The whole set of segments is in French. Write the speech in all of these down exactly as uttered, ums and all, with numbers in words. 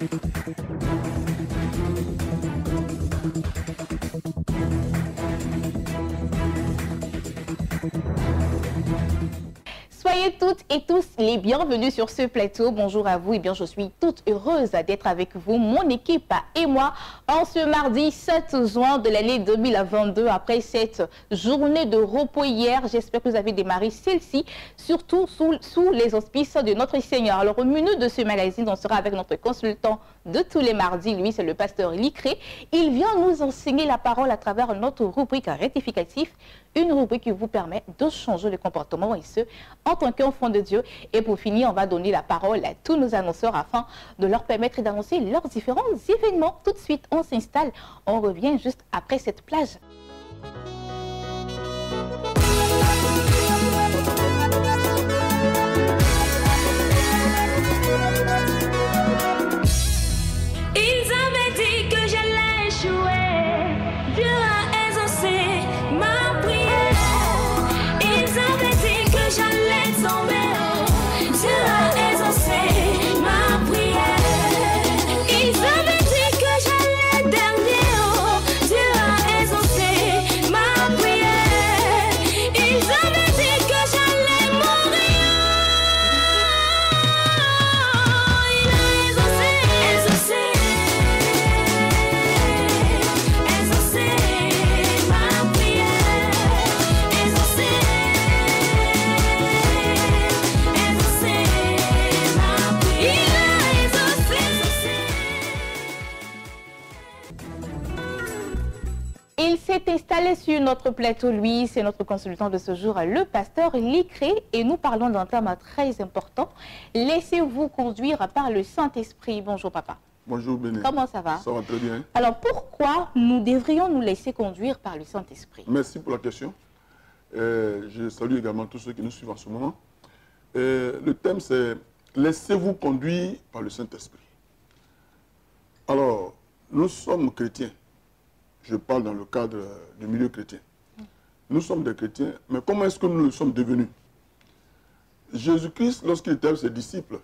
Soyez toutes et tous les bienvenus sur ce plateau. Bonjour à vous. Et bien, je suis toute heureuse d'être avec vous, mon équipe et moi, en ce mardi sept juin de l'année deux mille vingt-deux. Après cette journée de repos hier, j'espère que vous avez démarré celle-ci, surtout sous, sous les auspices de notre Seigneur. Alors, au menu de ce magazine, on sera avec notre consultant de tous les mardis. Lui, c'est le pasteur Licré. Il vient nous enseigner la parole à travers notre rubrique rectificatif, une rubrique qui vous permet de changer le comportement et ce, en tant qu'enfant de Dieu. Et pour finir, on va donner la parole à tous nos annonceurs afin de leur permettre d'annoncer leurs différents événements. Tout de suite, on s'installe. On revient juste après cette plage. Ils avaient dit que j'allais échouer. Dieu a exaucé ma prière. Ils avaient dit que j'allais tomber. Dieu a exaucé ma prière. Ils avaient dit que j'allais dernier. Dieu a exaucé ma prière. Ils avaient dit que j'allais mourir. Il a exaucé, exaucé. Il s'est installé sur notre plateau, lui, c'est notre consultant de ce jour, le pasteur Licré, et nous parlons d'un thème très important. Laissez-vous conduire par le Saint-Esprit. Bonjour papa. Bonjour Béné. Comment ça va? Ça va très bien. Alors pourquoi nous devrions nous laisser conduire par le Saint-Esprit? Merci pour la question. Euh, je salue également tous ceux qui nous suivent en ce moment. Euh, le thème c'est « Laissez-vous conduire par le Saint-Esprit ». Alors, nous sommes chrétiens. Je parle dans le cadre du milieu chrétien. Nous sommes des chrétiens, mais comment est-ce que nous le sommes devenus? Jésus-Christ, lorsqu'il était avec ses disciples,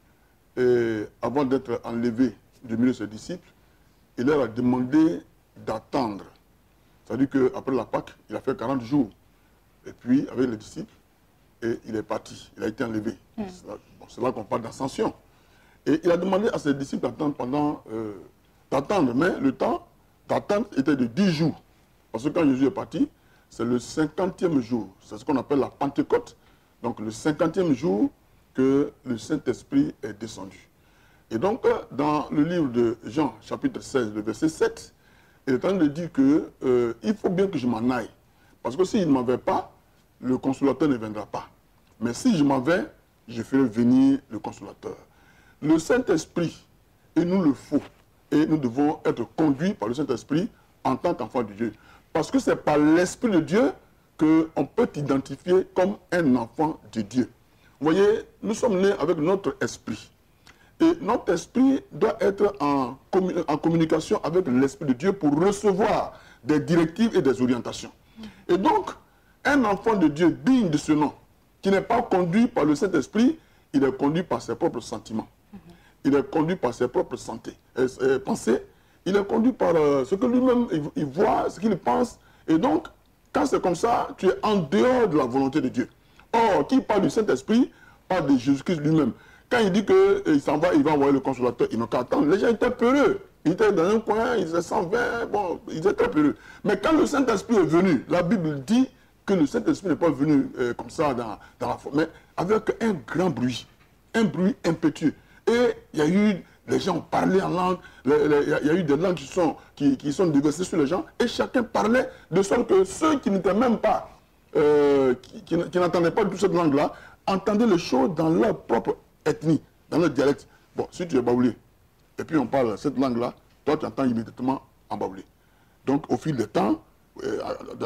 et avant d'être enlevé du milieu de ses disciples, il leur a demandé d'attendre. C'est-à-dire qu'après la Pâque, il a fait quarante jours. Et puis, avec les disciples, et il est parti. Il a été enlevé. Mm. C'est là, bon, là qu'on parle d'ascension. Et il a demandé à ses disciples d'attendre pendant... Euh, d'attendre, mais le temps d'attente était de dix jours. Parce que quand Jésus est parti, c'est le cinquantième jour. C'est ce qu'on appelle la Pentecôte. Donc le cinquantième jour que le Saint-Esprit est descendu. Et donc, dans le livre de Jean, chapitre seize, le verset sept, il est en train de dire qu'il euh, faut bien que je m'en aille. Parce que s'il ne m'en va pas, le consolateur ne viendra pas. Mais si je m'en vais, je ferai venir le consolateur. Le Saint-Esprit, il nous le faut. Et nous devons être conduits par le Saint-Esprit en tant qu'enfants de Dieu. Parce que c'est par l'Esprit de Dieu qu'on peut t'identifier comme un enfant de Dieu. Vous voyez, nous sommes nés avec notre esprit. Et notre esprit doit être en, commun en communication avec l'Esprit de Dieu pour recevoir des directives et des orientations. Et donc, un enfant de Dieu digne de ce nom, qui n'est pas conduit par le Saint-Esprit, il est conduit par ses propres sentiments. Il est conduit par ses propres santé, euh, euh, pensées. Il est conduit par euh, ce que lui-même il, il voit, ce qu'il pense. Et donc, quand c'est comme ça, tu es en dehors de la volonté de Dieu. Or, qui parle du Saint-Esprit, parle de Jésus-Christ lui-même. Quand il dit qu'il s'en va, il va envoyer le consolateur, il n'a qu'à attendre. Les gens étaient peureux. Ils étaient dans un coin, ils étaient cent vingt, bon, ils étaient très peureux. Mais quand le Saint-Esprit est venu, la Bible dit que le Saint-Esprit n'est pas venu euh, comme ça dans, dans la forme, mais avec un grand bruit, un bruit impétueux. Et il y a eu, les gens ont parlé en langue, il y a eu des langues qui sont, qui, qui sont déversées sur les gens, et chacun parlait de sorte que ceux qui n'étaient même pas, euh, qui, qui, qui n'entendaient pas toute cette langue-là, entendaient les choses dans leur propre ethnie, dans leur dialecte. Bon, si tu es baoulé, et puis on parle cette langue-là, toi tu entends immédiatement en baoulé. Donc au fil du temps, euh,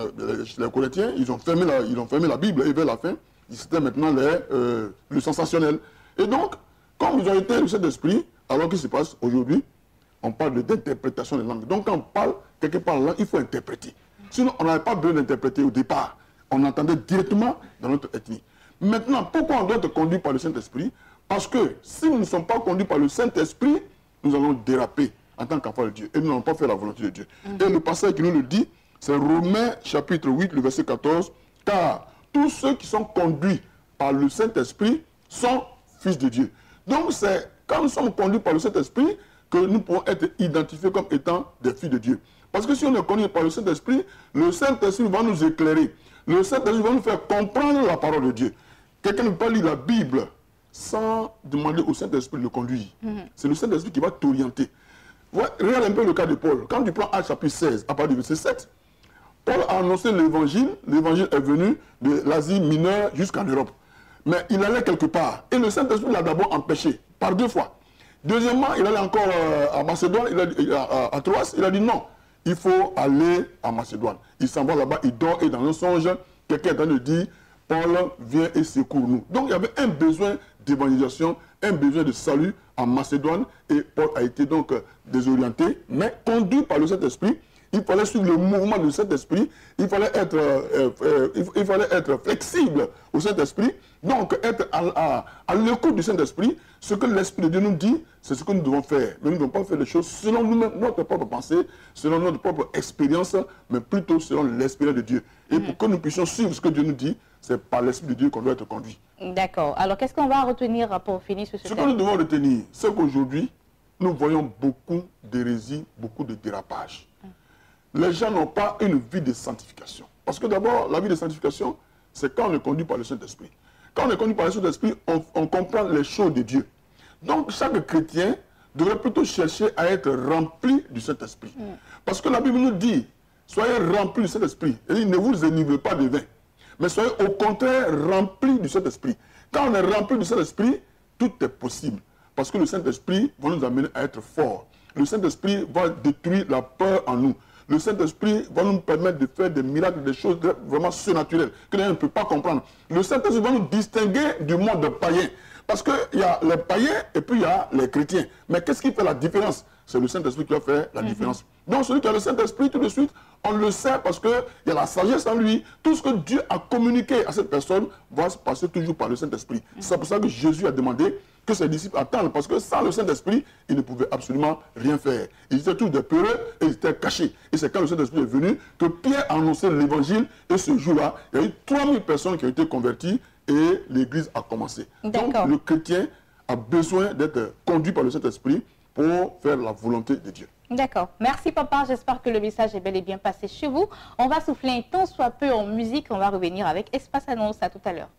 les Corinthiens, ils ont fermé la, ils ont fermé la Bible, et vers la fin, c'était maintenant les, euh, le sensationnel. Et donc, comme ils ont été le Saint-Esprit, alors qu'est-ce qui se passe aujourd'hui? On parle d'interprétation des langues. Donc quand on parle quelque part en langue, il faut interpréter. Sinon, on n'avait pas besoin d'interpréter au départ. On entendait directement dans notre ethnie. Maintenant, pourquoi on doit être conduit par le Saint-Esprit? Parce que si nous ne sommes pas conduits par le Saint-Esprit, nous allons déraper en tant qu'enfants de Dieu. Et nous n'allons pas faire la volonté de Dieu. Mm-hmm. Et le passage qui nous le dit, c'est Romains chapitre huit, le verset quatorze. Car tous ceux qui sont conduits par le Saint-Esprit sont fils de Dieu. Donc c'est quand nous sommes conduits par le Saint-Esprit que nous pourrons être identifiés comme étant des filles de Dieu. Parce que si on est conduit par le Saint-Esprit, le Saint-Esprit va nous éclairer. Le Saint-Esprit va nous faire comprendre la parole de Dieu. Quelqu'un ne peut pas lire la Bible sans demander au Saint-Esprit de le conduire. Mm-hmm. C'est le Saint-Esprit qui va t'orienter. Regarde un peu le cas de Paul. Quand tu prends Actes chapitre seize, à partir du verset sept, Paul a annoncé l'évangile. L'évangile est venu de l'Asie mineure jusqu'en Europe. Mais il allait quelque part. Et le Saint-Esprit l'a d'abord empêché, par deux fois. Deuxièmement, il allait encore euh, à Macédoine, il a dit, à, à, à Troas, il a dit non, il faut aller à Macédoine. Il s'en va là-bas, il dort et dans un songe, quelqu'un est en train de dire, Paul, viens et secours-nous. Donc il y avait un besoin d'évangélisation, un besoin de salut en Macédoine et Paul a été donc euh, désorienté, mais conduit par le Saint-Esprit. Il fallait suivre le mouvement du Saint-Esprit, il fallait être, euh, euh, il, il fallait être flexible au Saint-Esprit, donc être à, à, à l'écoute du Saint-Esprit. Ce que l'Esprit de Dieu nous dit, c'est ce que nous devons faire. Mais nous ne devons pas faire les choses selon nous-mêmes, notre propre pensée, selon notre propre expérience, mais plutôt selon l'Esprit de Dieu. Et mmh. pour que nous puissions suivre ce que Dieu nous dit, c'est par l'Esprit de Dieu qu'on doit être conduit. D'accord. Alors qu'est-ce qu'on va retenir pour finir sur ce Ce thème? que nous devons retenir, c'est qu'aujourd'hui, nous voyons beaucoup d'hérésie, beaucoup de dérapages. Les gens n'ont pas une vie de sanctification. Parce que d'abord, la vie de sanctification, c'est quand on est conduit par le Saint-Esprit. Quand on est conduit par le Saint-Esprit, on, on comprend les choses de Dieu. Donc, chaque chrétien devrait plutôt chercher à être rempli du Saint-Esprit. Mm. Parce que la Bible nous dit, soyez remplis du Saint-Esprit. Elle dit, ne vous énivrez pas de vin. Mais soyez au contraire remplis du Saint-Esprit. Quand on est rempli du Saint-Esprit, tout est possible. Parce que le Saint-Esprit va nous amener à être forts. Le Saint-Esprit va détruire la peur en nous. Le Saint-Esprit va nous permettre de faire des miracles, des choses vraiment surnaturelles que l'on ne peut pas comprendre. Le Saint-Esprit va nous distinguer du monde païen. Parce qu'il y a les païens et puis il y a les chrétiens. Mais qu'est-ce qui fait la différence? C'est le Saint-Esprit qui va faire la mm-hmm. différence. Donc celui qui a le Saint-Esprit, tout de suite, on le sait parce qu'il y a la sagesse en lui. Tout ce que Dieu a communiqué à cette personne va se passer toujours par le Saint-Esprit. Mm-hmm. C'est pour ça que Jésus a demandé que ses disciples attendent, parce que sans le Saint-Esprit, ils ne pouvaient absolument rien faire. Ils étaient tous des peureux et ils étaient cachés. Et c'est quand le Saint-Esprit est venu que Pierre a annoncé l'évangile et ce jour-là, il y a eu trois mille personnes qui ont été converties et l'église a commencé. Donc le chrétien a besoin d'être conduit par le Saint-Esprit pour faire la volonté de Dieu. D'accord. Merci papa, j'espère que le message est bel et bien passé chez vous. On va souffler un temps soit peu en musique, on va revenir avec Espace Annonce. À tout à l'heure.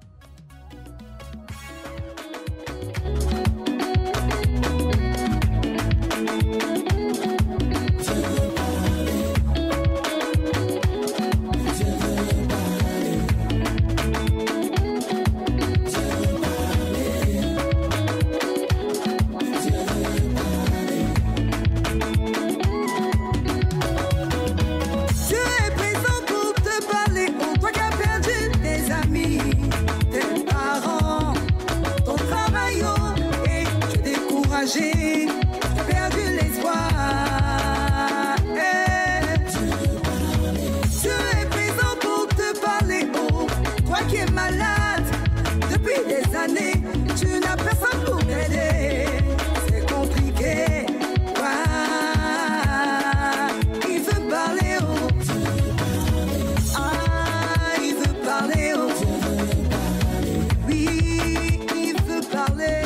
J'ai perdu l'espoir. Tu es présent pour te parler, oh, toi qui es malade depuis des années, tu n'as personne pour t'aider. C'est compliqué. Ah, il veut parler, oh. Ah, il veut parler, oh. Oui, il veut parler.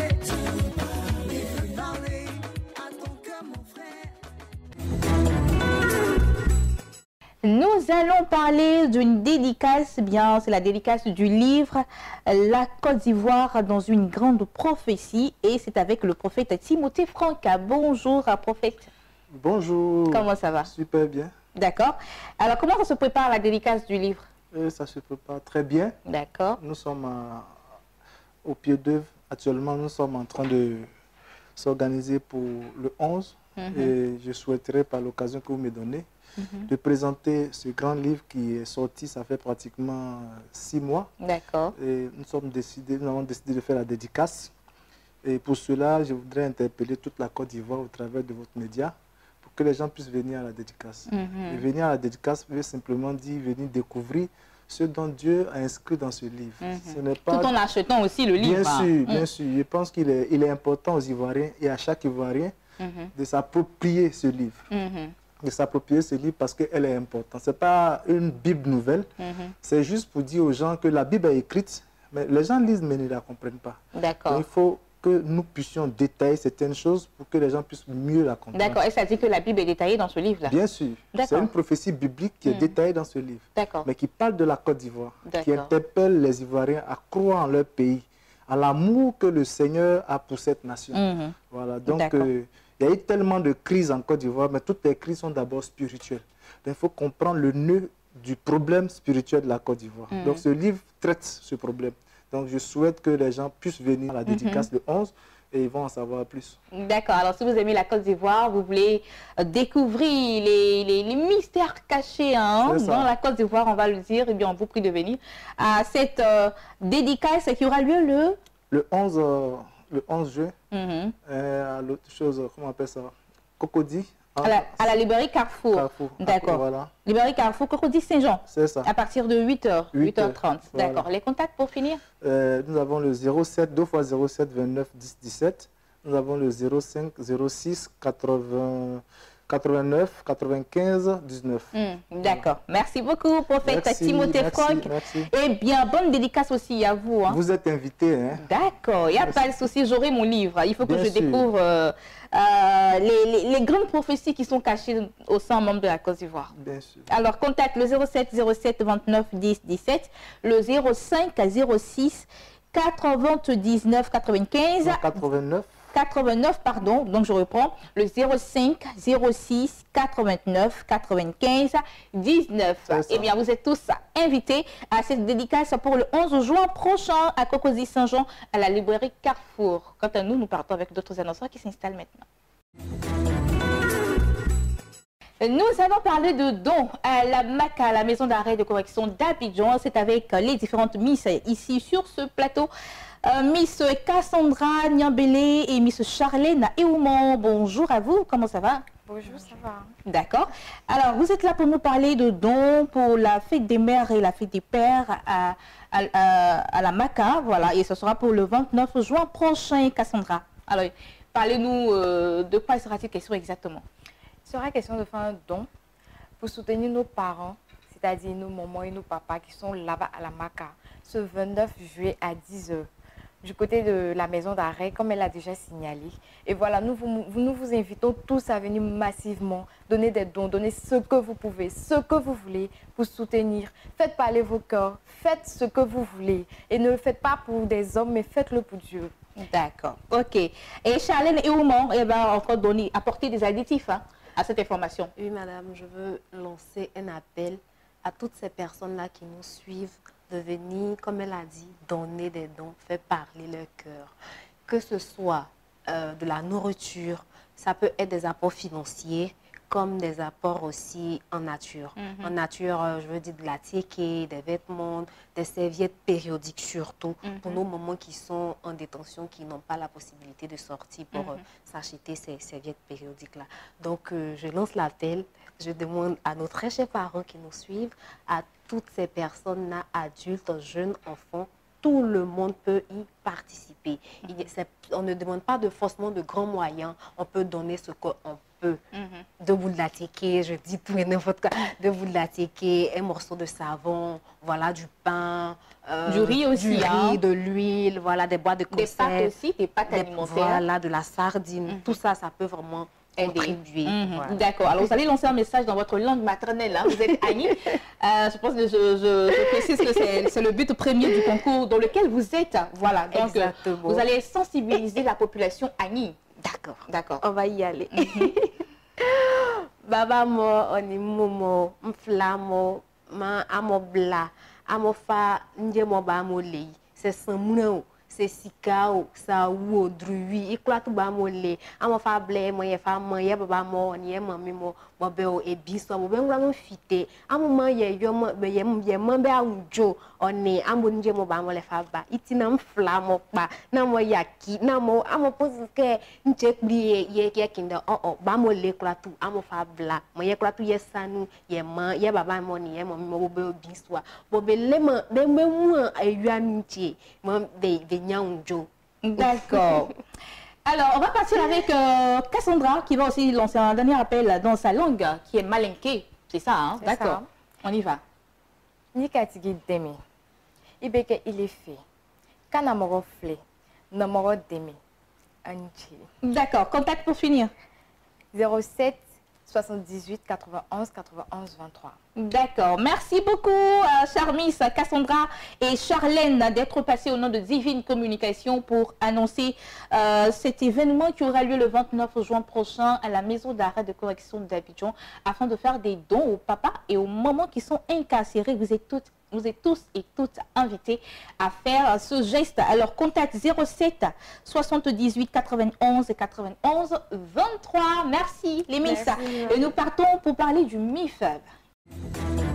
Nous allons parler d'une dédicace, bien c'est la dédicace du livre La Côte d'Ivoire dans une grande prophétie, et c'est avec le prophète Timothée Franca. Bonjour prophète. Bonjour. Comment ça va? Super bien. D'accord. Alors comment ça se prépare la dédicace du livre? euh, Ça se prépare très bien. D'accord. Nous sommes à, au pied d'œuvre. Actuellement, nous sommes en train de s'organiser pour le onze. Mm-hmm. Et je souhaiterais, par l'occasion que vous me donnez, mm-hmm. de présenter ce grand livre qui est sorti, ça fait pratiquement six mois. D'accord. Et nous, sommes décidés, nous avons décidé de faire la dédicace. Et pour cela, je voudrais interpeller toute la Côte d'Ivoire au travers de votre média pour que les gens puissent venir à la dédicace. Mm-hmm. Et venir à la dédicace veut simplement dire venir découvrir ce dont Dieu a inscrit dans ce livre. Mm-hmm. Ce n'est pas... Tout en achetant aussi le livre. Bien sûr, bien mm. sûr. Je pense qu'il est, il est important aux Ivoiriens et à chaque Ivoirien mm-hmm. de s'approprier ce livre. Mm-hmm. De s'approprier ce livre parce qu'elle est importante. Ce n'est pas une Bible nouvelle, mm-hmm. c'est juste pour dire aux gens que la Bible est écrite, mais les gens lisent mais ne la comprennent pas. D'accord. Il faut que nous puissions détailler certaines choses pour que les gens puissent mieux la comprendre. D'accord. Et ça dit que la Bible est détaillée dans ce livre-là? Bien sûr. C'est une prophétie biblique qui est mmh. détaillée dans ce livre. D'accord. Mais qui parle de la Côte d'Ivoire, qui interpelle les Ivoiriens à croire en leur pays, à l'amour que le Seigneur a pour cette nation. Mmh. Voilà. Donc, euh, il y a eu tellement de crises en Côte d'Ivoire, mais toutes les crises sont d'abord spirituelles. Donc, il faut comprendre le nœud du problème spirituel de la Côte d'Ivoire. Mmh. Donc, ce livre traite ce problème. Donc, je souhaite que les gens puissent venir à la dédicace mm-hmm. le onze et ils vont en savoir plus. D'accord. Alors, si vous aimez la Côte d'Ivoire, vous voulez euh, découvrir les, les, les mystères cachés hein, dans la Côte d'Ivoire, on va le dire, eh bien, on vous prie de venir à cette euh, dédicace qui aura lieu le... Le onze, euh, le onze juin, mm-hmm. euh, à l'autre chose, comment on appelle ça? Cocody. À la, à la librairie Carrefour. Carrefour. D'accord. Voilà. Librairie Carrefour, Cocody Saint-Jean. C'est ça. À partir de huit heures, huit heures trente. Voilà. D'accord. Les contacts pour finir? euh, Nous avons le zéro sept, deux fois zéro sept, vingt-neuf, dix, dix-sept. Nous avons le zéro cinq, zéro six, quatre-vingts, quatre-vingt-neuf, quatre-vingt-quinze, dix-neuf. Mmh, D'accord. Merci beaucoup, prophète merci, Timothée merci, Franck. Merci. Eh bien, bonne dédicace aussi à vous. Hein. Vous êtes invité. Hein. D'accord. Il n'y a pas de souci, j'aurai mon livre. Il faut que Bien je sûr. découvre euh, euh, les, les, les grandes prophéties qui sont cachées au sein membre de la Côte d'Ivoire. Bien sûr. Alors, contacte le zéro sept, zéro sept, vingt-neuf, dix, dix-sept, le zéro cinq, zéro six, quatre-vingt-dix-neuf, quatre-vingt-quinze. Non, quatre-vingt-neuf. quatre-vingt-neuf, pardon, donc je reprends, le zéro cinq, zéro six, quatre-vingt-neuf, quatre-vingt-quinze, dix-neuf. Eh bien, vous êtes tous invités à cette dédicace pour le onze juin prochain à Cocody Saint-Jean, à la librairie Carrefour. Quant à nous, nous partons avec d'autres annonceurs qui s'installent maintenant. Nous allons parler de dons à la M A C A, la maison d'arrêt de correction d'Abidjan. C'est avec les différentes Miss ici sur ce plateau. Euh, Miss Cassandra Niambélé et Miss Charlène Eouman. Bonjour à vous, comment ça va? Bonjour, ça va. D'accord. Alors, vous êtes là pour nous parler de dons pour la fête des mères et la fête des pères à, à, à, à la M A C A. Voilà, et ce sera pour le vingt-neuf juin prochain, Cassandra. Alors, parlez-nous euh, de quoi sera-t-il question exactement? Il sera question de faire un don pour soutenir nos parents, c'est-à-dire nos mamans et nos papas qui sont là-bas à la M A C A, ce vingt-neuf juillet à dix heures. Du côté de la maison d'arrêt, comme elle a déjà signalé. Et voilà, nous vous, nous vous invitons tous à venir massivement, donner des dons, donner ce que vous pouvez, ce que vous voulez pour soutenir. Faites parler vos cœurs, faites ce que vous voulez. Et ne le faites pas pour des hommes, mais faites-le pour Dieu. D'accord, ok. Et Charlène Eouman, elle va encore donner, apporter des additifs hein, à cette information. Oui, madame, je veux lancer un appel à toutes ces personnes-là qui nous suivent, de venir, comme elle a dit, donner des dons, faire parler leur cœur. Que ce soit euh, de la nourriture, ça peut être des apports financiers, comme des apports aussi en nature. Mm-hmm. En nature, euh, je veux dire de la ticket, des vêtements, des serviettes périodiques surtout, mm-hmm. pour nos mamans qui sont en détention, qui n'ont pas la possibilité de sortir pour mm-hmm. euh, s'acheter ces serviettes périodiques-là. Donc, euh, je lance l'appel, je demande à nos très chers parents qui nous suivent, à toutes ces personnes-là, adultes, jeunes, enfants, tout le monde peut y participer. Il, on ne demande pas de, forcément de grands moyens, on peut donner ce qu'on peut. Mm-hmm. De bout de la ticket, je dis tout et n'importe quoi, de bout de la ticket, un morceau de savon, voilà, du pain, euh, du riz aussi, du riz, hein. de l'huile, voilà, des boîtes de conserve. Des pâtes aussi, des pâtes des, alimentaires. Voilà, de la sardine, mm-hmm. tout ça, ça peut vraiment contribuer. Mm-hmm. Voilà. D'accord. Alors, vous allez lancer un message dans votre langue maternelle. Hein. Vous êtes Annie. euh, je pense que je, je, je précise que c'est le but premier du concours dans lequel vous êtes. Voilà. Donc, euh, vous allez sensibiliser la population Annie. D'accord. D'accord. On va y aller. Baba mo, oni momo, mflamo, ma amobla, amofa, njemo ba molei. C'est samouno. C'est sikao, ça ou drui, et quoi tout bas molé, à mon fable, moi, femme, moi, baba, moi, ni mamie, moi, moi, béo, et biso, moi, ben, vraiment fité, à mon moment, y'a yo, moi, y'a mon bé à un jo, on est, à mon dieu, moi, bah, moi, les faba, itinam flamme, pas, n'a moi, yaki, n'a moi, à mon pose que, n'chek lié, y'a qui est kinder, oh, oh, bah, moi, les quoi tout, à mon fabla, moi, y'a quoi tout, y'a sanou, y'a man, y'a baba, moi, ni y'a mamie, moi, béo, biso, bon, ben, les mains, ben, moi, et y'a mitié, moi, des, des, d'accord. Alors, on va partir avec euh, Cassandra qui va aussi lancer un dernier appel dans sa langue qui est malinké. C'est ça, hein? D'accord. On y va. Nikatigi demi. Ibeke il est fait. Kanamoro flé. Namoro demi. Anchi. D'accord. Contact pour finir. zéro sept soixante-dix-huit quatre-vingt-onze quatre-vingt-onze vingt-trois. D'accord. Merci beaucoup, euh, Charmis, Cassandra et Charlène d'être passées au nom de Divine Communication pour annoncer euh, cet événement qui aura lieu le vingt-neuf juin prochain à la maison d'arrêt de correction d'Abidjan afin de faire des dons aux papas et aux mamans qui sont incarcérés. Vous êtes toutes Vous êtes tous et toutes invités à faire ce geste. Alors, contact zéro sept soixante-dix-huit quatre-vingt-onze quatre-vingt-onze vingt-trois. Merci, les Miss. Et nous partons pour parler du M I F E V.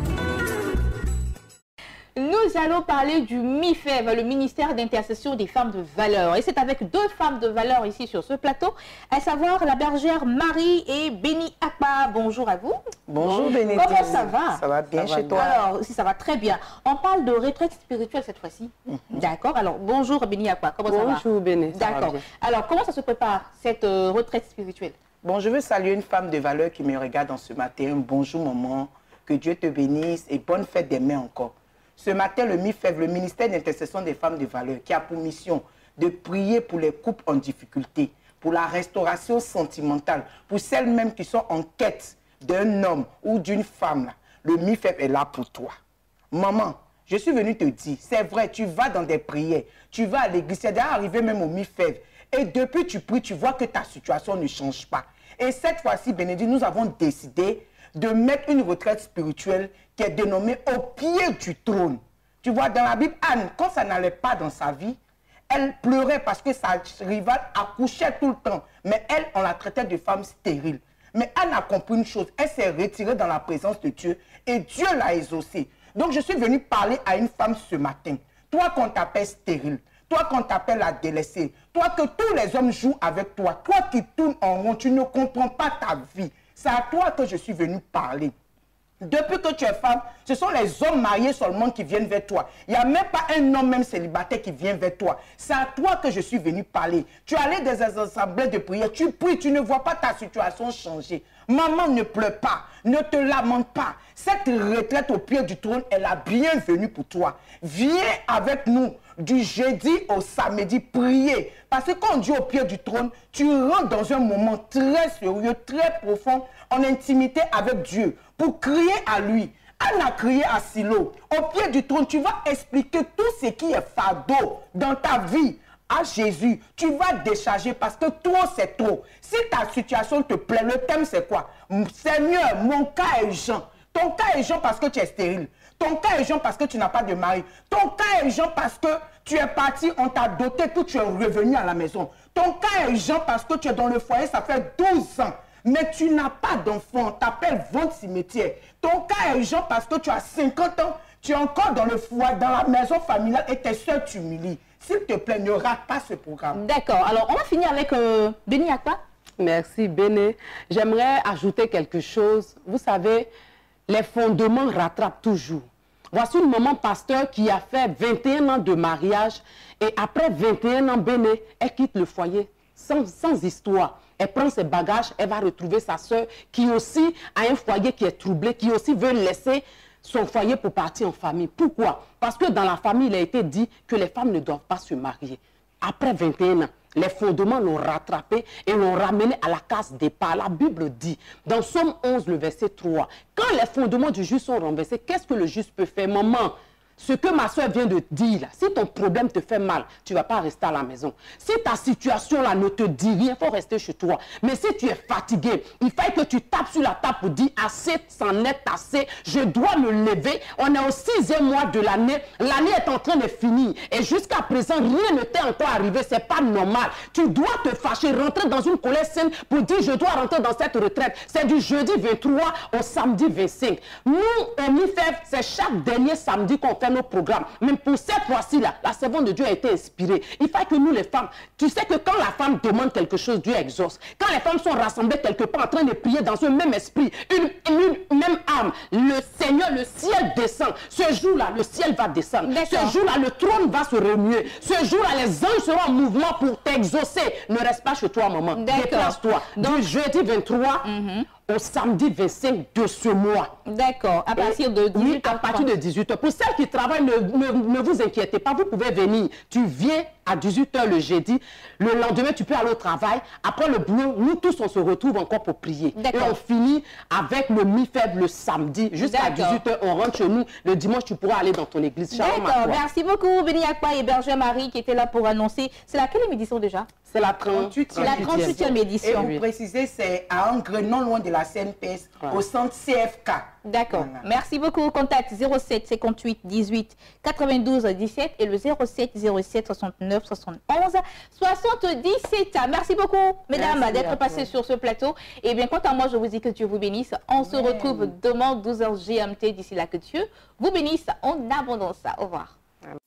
Nous allons parler du M I F E V, le ministère d'intercession des femmes de valeur. Et c'est avec deux femmes de valeur ici sur ce plateau, à savoir la bergère Marie et Béni Akpa. Bonjour à vous. Bonjour Bénédicte. Comment ça va? Ça va bien ça chez va toi? bien. Alors, si ça va très bien. On parle de retraite spirituelle cette fois-ci. Mm-hmm. D'accord. Alors, bonjour Béni Akpa. Comment bonjour, ça va? Bonjour Béni. D'accord. Alors, comment ça se prépare cette euh, retraite spirituelle? Bon, je veux saluer une femme de valeur qui me regarde en ce matin. Bonjour maman. Que Dieu te bénisse et bonne fête des mères encore. Ce matin, le M I F E V, le ministère d'intercession des femmes de valeur, qui a pour mission de prier pour les couples en difficulté, pour la restauration sentimentale, pour celles mêmes qui sont en quête d'un homme ou d'une femme. Là. Le M I F E V est là pour toi. Maman, je suis venue te dire, c'est vrai, tu vas dans des prières, tu vas à l'église, c'est déjà arrivé même au M I F E V. Et depuis tu pries, tu vois que ta situation ne change pas. Et cette fois-ci, Bénédicte, nous avons décidé de mettre une retraite spirituelle qui est dénommée au pied du trône. Tu vois, dans la Bible, Anne, quand ça n'allait pas dans sa vie, elle pleurait parce que sa rivale accouchait tout le temps. Mais elle, on la traitait de femme stérile. Mais Anne a compris une chose, elle s'est retirée dans la présence de Dieu et Dieu l'a exaucée. Donc je suis venue parler à une femme ce matin. Toi qu'on t'appelle stérile, toi qu'on t'appelle la délaissée, toi que tous les hommes jouent avec toi, toi qui tournes en rond, tu ne comprends pas ta vie. C'est à toi que je suis venue parler. Depuis que tu es femme, ce sont les hommes mariés seulement qui viennent vers toi. Il n'y a même pas un homme même célibataire qui vient vers toi. C'est à toi que je suis venue parler. Tu es allé dans des assemblées de prière, tu pries, tu ne vois pas ta situation changer. Maman, ne pleure pas, ne te lamente pas. Cette retraite au pied du trône est la bienvenue pour toi. Viens avec nous du jeudi au samedi prier. Parce que quand on dit au pied du trône, tu rentres dans un moment très sérieux, très profond, en intimité avec Dieu, pour crier à lui. Anne a crié à Silo. Au pied du trône, tu vas expliquer tout ce qui est fardeau dans ta vie à Jésus. Tu vas décharger parce que trop, c'est trop. Si ta situation te plaît, le thème c'est quoi? Seigneur, mon cas est urgent. Ton cas est urgent parce que tu es stérile. Ton cas est urgent parce que tu n'as pas de mari. Ton cas est urgent parce que tu es parti, on t'a doté, que tu es revenu à la maison. Ton cas est urgent parce que tu es dans le foyer, ça fait douze ans. Mais tu n'as pas d'enfant, on t'appelle vente cimetière. Ton cas est urgent parce que tu as cinquante ans, tu es encore dans le foyer, dans la maison familiale et tes soeurs t'humilient. S'il te plaît, ne rate pas ce programme. D'accord. Alors, on va finir avec euh, Béni Akpa. Merci, Béné. J'aimerais ajouter quelque chose. Vous savez, les fondements rattrapent toujours. Voici une maman pasteur qui a fait vingt et un ans de mariage et après vingt et un ans, Béné, elle quitte le foyer sans, sans histoire. Elle prend ses bagages, elle va retrouver sa soeur qui aussi a un foyer qui est troublé, qui aussi veut laisser son foyer pour partir en famille. Pourquoi? Parce que dans la famille, il a été dit que les femmes ne doivent pas se marier. Après vingt et un ans, les fondements l'ont rattrapé et l'ont ramené à la case départ. La Bible dit, dans Somme onze, le verset trois, quand les fondements du juste sont renversés, qu'est-ce que le juste peut faire? Maman, ce que ma soeur vient de dire, là, si ton problème te fait mal, tu ne vas pas rester à la maison. Si ta situation là ne te dit rien, il faut rester chez toi. Mais si tu es fatigué, il faut que tu tapes sur la table pour dire assez, c'en est assez, je dois me lever. On est au sixième mois de l'année, l'année est en train de finir. Et jusqu'à présent, rien ne t'est encore arrivé, ce n'est pas normal. Tu dois te fâcher, rentrer dans une colère saine pour dire je dois rentrer dans cette retraite. C'est du jeudi vingt-trois au samedi vingt-cinq. Nous, au M I F E V, c'est chaque dernier samedi qu'on fait faire nos programmes. Même pour cette fois-ci, là, la servante de Dieu a été inspirée. Il faut que nous, les femmes, tu sais que quand la femme demande quelque chose, Dieu exauce. Quand les femmes sont rassemblées quelque part en train de prier dans un même esprit, une, une même âme, le Seigneur, le ciel descend. Ce jour-là, le ciel va descendre. Ce jour-là, le trône va se remuer. Ce jour-là, les anges seront en mouvement pour t'exaucer. Ne reste pas chez toi, maman. Déplace-toi. Du jeudi vingt-trois mm-hmm. au samedi vingt-cinq de ce mois. D'accord. À partir de dix-huit heures. Oui, à partir de dix-huit heures. Pour celles qui travaillent, ne, ne, ne vous inquiétez pas. Vous pouvez venir. Tu viens à dix-huit heures le jeudi. Le lendemain, tu peux aller au travail. Après le boulot, nous tous, on se retrouve encore pour prier. Et on finit avec le mi-faible le samedi. Jusqu'à dix-huit heures, on rentre chez nous. Le dimanche, tu pourras aller dans ton église. D'accord. Merci beaucoup, Béni Akpa et Berger Marie qui étaient là pour annoncer. C'est laquelle édition déjà? C'est la trente-huitième édition. Et vous précisez, c'est à Angre, non loin de la C N P S, ouais. au centre C F K. D'accord. Voilà. Merci beaucoup. Contact zéro sept cinquante-huit dix-huit quatre-vingt-douze dix-sept et le zéro sept zéro sept soixante-neuf soixante-onze soixante-dix-sept. Merci beaucoup, mesdames, d'être passées sur ce plateau. Et bien, quant à moi, je vous dis que Dieu vous bénisse. On Amen. se retrouve demain, douze heures G M T. D'ici là, que Dieu vous bénisse en abondance. Au revoir.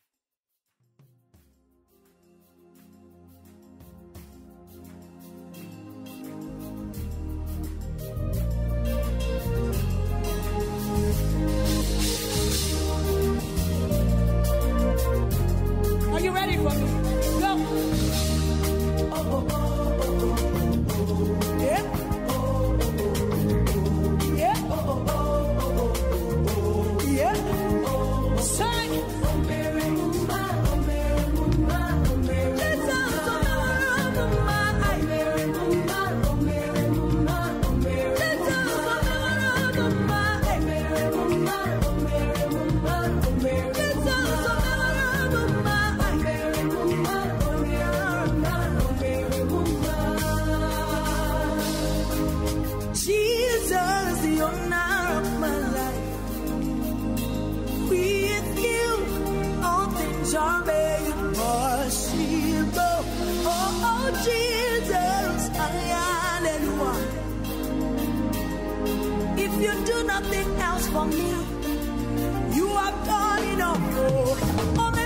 Are you ready for me? Go. Oh, oh, oh, oh, oh. Yeah. Oh, oh, oh. Yeah. Oh, oh, oh, oh. Yeah. Oh, say. Oh, Mary, Mama, oh, Mary, Mama, oh, Mary. Let's all Mama, Mary, Mama, oh, Mary, Mama, oh, Mary. Let's all Mama, Mary, Mama, oh, Mary, Mama, oh, Mary. Let's all Jesus, the owner of my life. With you, all things are made possible. Oh, oh, Jesus, hallelujah. If you do nothing else for me, you have done enough. Oh,